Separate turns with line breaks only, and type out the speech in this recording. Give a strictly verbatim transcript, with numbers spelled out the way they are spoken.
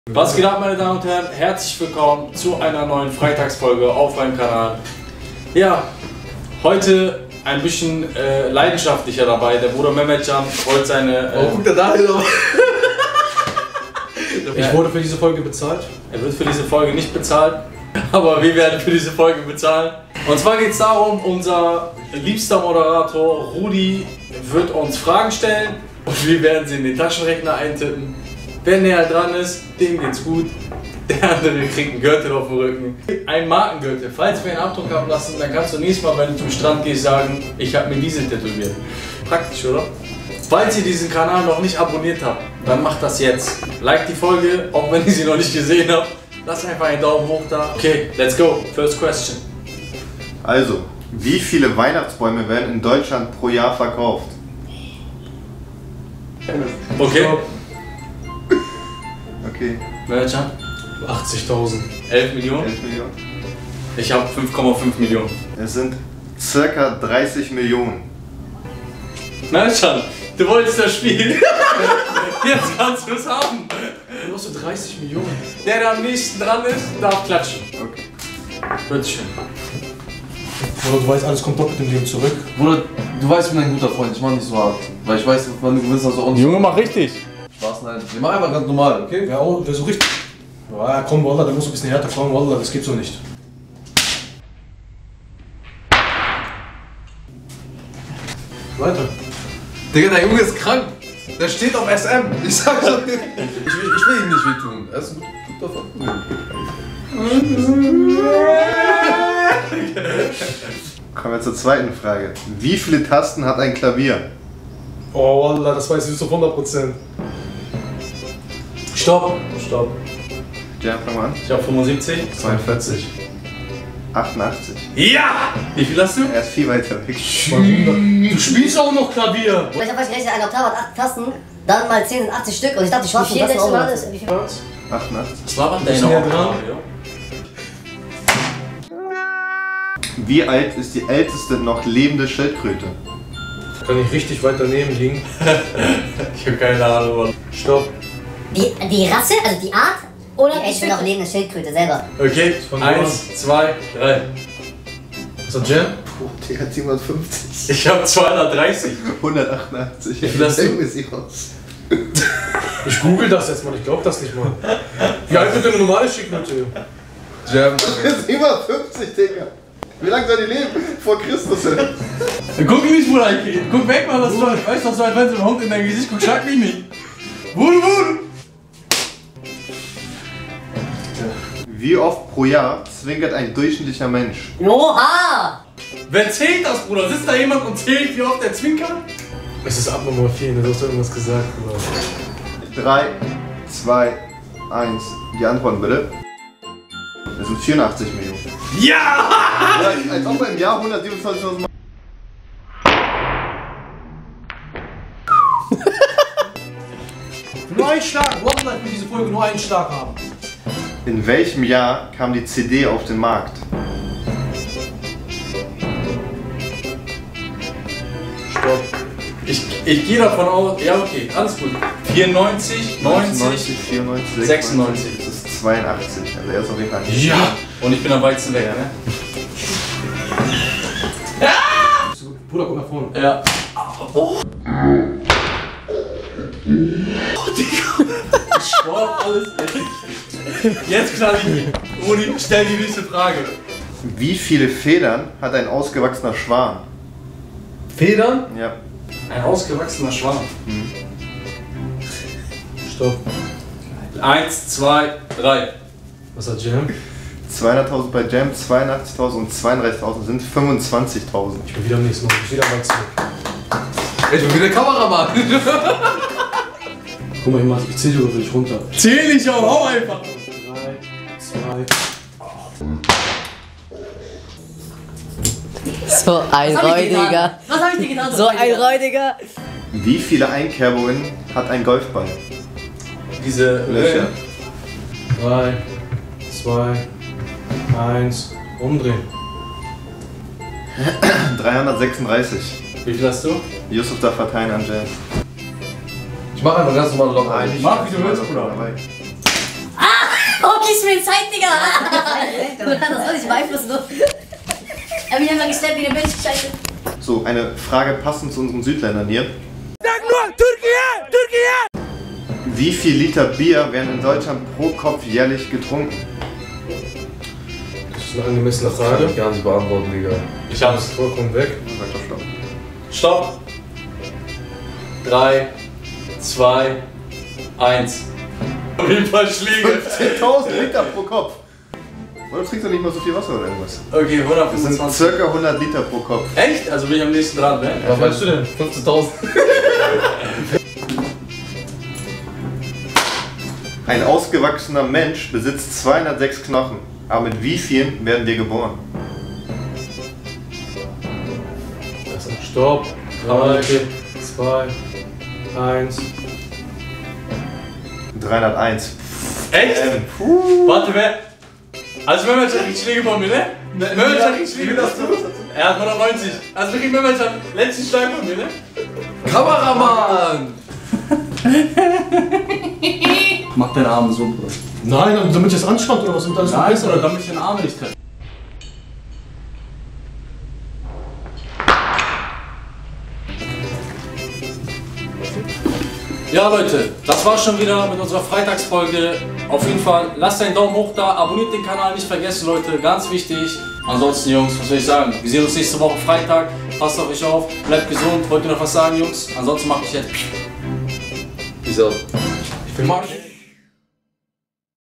Was geht ab, meine Damen und Herren? Herzlich willkommen zu einer neuen Freitagsfolge auf meinem Kanal. Ja, heute ein bisschen äh, leidenschaftlicher dabei. Der Bruder Mehmetcan rollt seine... Äh,
oh, guck da hin. Ich wurde für diese Folge bezahlt.
Er wird für diese Folge nicht bezahlt, aber wir werden für diese Folge bezahlen. Und zwar geht es darum, unser liebster Moderator Rudi wird uns Fragen stellen und wir werden sie in den Taschenrechner eintippen. Wer näher dran ist, dem geht's gut. Der andere kriegt einen Gürtel auf dem Rücken. Ein Markengürtel. Falls wir einen Abdruck haben lassen, dann kannst du nächstes Mal, wenn du zum Strand gehst, sagen, ich habe mir diese tätowiert. Praktisch, oder? Falls ihr diesen Kanal noch nicht abonniert habt, dann macht das jetzt. Like die Folge, auch wenn ihr sie noch nicht gesehen habt. Lasst einfach einen Daumen hoch da. Okay, let's go. First question.
Also, wie viele Weihnachtsbäume werden in Deutschland pro Jahr verkauft?
Okay.
Okay.
Mehmetcan?
achtzigtausend.
elf Millionen?
elf Millionen.
Ich habe fünf Komma fünf Millionen.
Es sind circa dreißig Millionen.
Mehmetcan, du wolltest das Spiel. Jetzt kannst du es haben.
Du hast so dreißig Millionen.
Der, der am nächsten dran ist, darf klatschen.
Okay.
Bitteschön.
Bruder, du weißt, alles kommt doppelt im Leben zurück.
Bruder, du weißt, ich bin ein guter Freund, ich mach nicht so hart. Weil ich weiß, wann du gewinnst, also auch nicht.
Junge, mach richtig.
Spaß, nein. Wir machen einfach ganz normal, okay?
Wer, auch, wer so richtig. Ja, komm, Wallah, da musst du ein bisschen härter kommen, Wallah, das geht so nicht. Weiter.
Digga, der Junge ist krank. Der steht auf S M. Ich sag so. ich, will, ich will ihm nicht wehtun. Er ist ein guter Freund.
Kommen wir zur zweiten Frage. Wie viele Tasten hat ein Klavier?
Oh, Wallah, das weiß ich zu hundert Prozent. Stopp. Stopp.
Ja, fang mal an.
Ich habe fünfundsiebzig.
zweiundvierzig.
achtundachtzig.
Ja! Wie viel hast du?
Er ist viel weiter weg.
Du spielst auch noch Klavier.
Ich hab falsch gerechnet, eine Oktave hat acht Tasten, dann mal zehn sind achtzig Stück und ich dachte, die schwarzen Tasten auch noch. Wie viel?
achtundachtzig.
Das war dann
Bisschen
deine
näher dran.
Aufgabe, ja?
Wie alt ist die älteste noch lebende Schildkröte?
Kann ich richtig weit daneben liegen?
Ich habe keine Ahnung, Mann.
Stopp.
Die, die Rasse, also die Art oder die echte noch lebende Schildkröte selber?
Okay,
von
eins, zwei, drei.
Was hat Jam?
Puh, die hat siebenhundertfünfzig.
Ich habe zweihundertdreißig.
hundertachtundachtzig.
Wie viel hast du?
Irgendwie sie raus.
Ich google das jetzt mal, ich glaub das nicht mal. Wie alt wird denn eine normale Schildkröte?
Jam.
siebenhundertfünfzig, Digga. Wie lange soll die leben? Vor Christus.
Guck mich nicht, Bruder. Guck weg, Mann. Das ist weißt doch so, als wenn so ein Hund in dein Gesicht guckt. Schlag mich nicht. Wudu, wudu.
Wie oft pro Jahr zwinkert ein durchschnittlicher Mensch?
Oha!
Wer zählt das, Bruder? Sitzt da jemand und zählt, wie oft der zwinkert?
Es ist abnormal viel, du hast irgendwas gesagt, Bruder.
drei, zwei, eins. Die Antworten bitte. Das sind vierundachtzig Millionen.
Ja!
Ja, als ob wir im Jahr hundertsiebenundzwanzigtausend Mal.
Nur einen Schlag, Wallah, ich will diese Folge nur einen Schlag haben.
In welchem Jahr kam die C D auf den Markt?
Stopp.
Ich, ich gehe davon aus. Ja, okay, alles gut. vierundneunzig, neunzig,
vierundneunzig,
sechsundneunzig.
Das ist zweiundachtzig. Also er ist auf jeden Fall nicht.
Ja! Und ich bin am weitesten weg, ne?
Bruder, guck nach vorne.
Ja. Oh. Oh, Digga. Sport, alles. Jetzt klar, Rudi, stell die nächste Frage.
Wie viele Federn hat ein ausgewachsener Schwan?
Federn?
Ja.
Ein ausgewachsener Schwan.
Mhm.
Stopp.
Eins, zwei, drei.
Was hat Jam?
zweihunderttausend bei Jam, zweiundachtzigtausend und zweiunddreißigtausend sind fünfundzwanzigtausend.
Ich bin wieder am nächsten Mal, ich bin wieder weit zurück.
Ich bin wieder Kameramann.
Guck mal, ich, mach, ich zähle sogar für dich runter.
Zähl ich auch, hau einfach.
drei, zwei.
So ein Räudiger.
Was hab ich dir getan?
So ein Räudiger.
Wie viele Einkerbungen hat ein Golfball?
Diese
Löcher.
drei, zwei, eins, umdrehen.
dreihundertsechsunddreißig.
Wie viel hast du?
Yusuf darf verteilen an Jam.
Ich mach einfach ganz normale Locker.
Nein,
Mach, wie du willst, Bruder.
dabei.
die Zeit, Digga! Das soll ich beeinflussen, du. Er hat mich einfach gestellt wie eine Milch, scheiße.
So, eine Frage passend zu unseren Südländern hier.
Sag nur, Türkei! Türkei!
Wie viel Liter Bier werden in Deutschland pro Kopf jährlich getrunken?
Das ist eine angemessene
Das kann
Frage.
ich gar nicht beantworten, Digga.
Ich hab's.
Vollkommen weg.
Sag doch stopp.
Stopp. drei, zwei, eins. Auf jeden Fall Schläge.
fünfzehntausend Liter pro Kopf. Oder trinkst du nicht mal so viel Wasser oder irgendwas?
Okay,
Das sind
hundertfünfundzwanzig.
circa hundert Liter pro Kopf.
Echt? Also bin ich am nächsten dran, ne?
Was meinst du denn?
fünfzehntausend.
Ein ausgewachsener Mensch besitzt zweihundertsechs Knochen. Aber mit wie vielen werden wir geboren?
Stopp. drei, zwei, eins.
dreihunderteins.
Echt?
Ähm,
Warte, wer? Also Mehmet hat Schläge von mir, ne? Mehmet hat Schläge, das du? Er hat hundertneunzig. Also wirklich Mehmet hat letzten Schlag von mir, ne?
Kameramann!
Mach deinen Arm so, Bruder.
Nein, damit es anspannt oder was? Damit alles
Nein,
besser
Bruder,
wird.
damit ich den Arm nicht treffe. Ja Leute, das war's schon wieder mit unserer Freitagsfolge. Auf jeden Fall lasst einen Daumen hoch da, abonniert den Kanal nicht vergessen Leute, ganz wichtig. Ansonsten Jungs, was soll ich sagen? Wir sehen uns nächste Woche Freitag. Passt auf euch auf, bleibt gesund. Wollt ihr noch was sagen Jungs? Ansonsten mache ich jetzt.
Peace out.
Ich will mal.